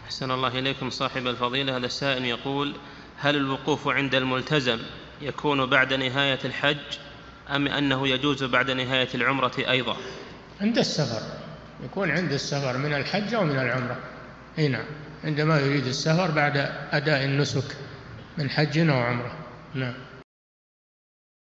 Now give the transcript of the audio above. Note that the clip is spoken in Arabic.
أحسن الله إليكم صاحب الفضيلة. هذا السائل يقول: هل الوقوف عند الملتزم يكون بعد نهاية الحج أم أنه يجوز بعد نهاية العمرة أيضا؟ عند السفر، يكون عند السفر من الحج أو من العمرة. هنا عندما يريد السفر بعد أداء النسك من حج أو عمرة. نعم.